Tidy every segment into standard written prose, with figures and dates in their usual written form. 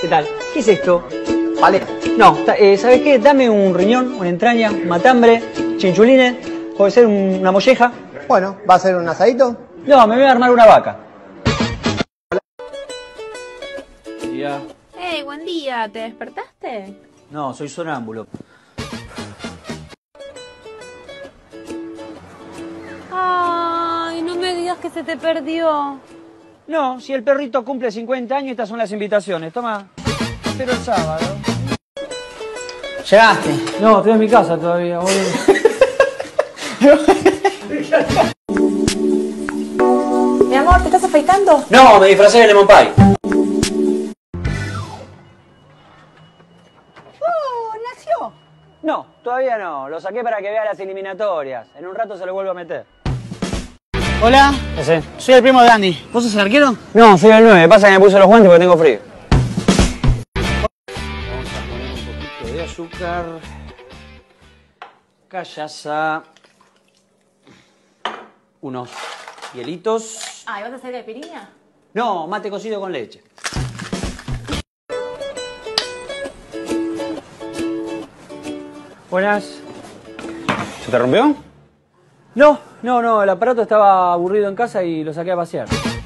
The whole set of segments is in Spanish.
¿Qué tal? ¿Qué es esto? Vale. No, ¿sabes qué? Dame un riñón, una entraña, matambre, chinchulines, puede ser una molleja. Bueno, ¿va a ser un asadito? No, me voy a armar una vaca. Ya. Hey, buen día, ¿te despertaste? No, soy sonámbulo. Ay, no me digas que se te perdió. No, si el perrito cumple 50 años, estas son las invitaciones. Toma, espero el sábado. ¿Llegaste? No, estoy en mi casa todavía, boludo. Mi amor, ¿te estás afeitando? No, me disfracé de Lemon Pie. ¡Oh, nació! No, todavía no. Lo saqué para que vea las eliminatorias. En un rato se lo vuelvo a meter. Hola, ¿Ese? soy el primo de Andy. ¿Vos sos el arquero? No, soy el 9. Pasa que me puse los guantes porque tengo frío. Vamos a poner un poquito de azúcar. Callaza. Unos hielitos. Ay, ¿vas a hacer caipirinha? No, mate cocido con leche. Buenas. ¿Se te rompió? No, el aparato estaba aburrido en casa y lo saqué a pasear.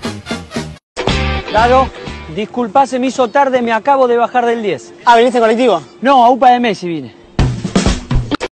Claro, disculpa, se me hizo tarde, me acabo de bajar del 10. Ah, ¿viniste en colectivo? No, a UPA de Messi vine.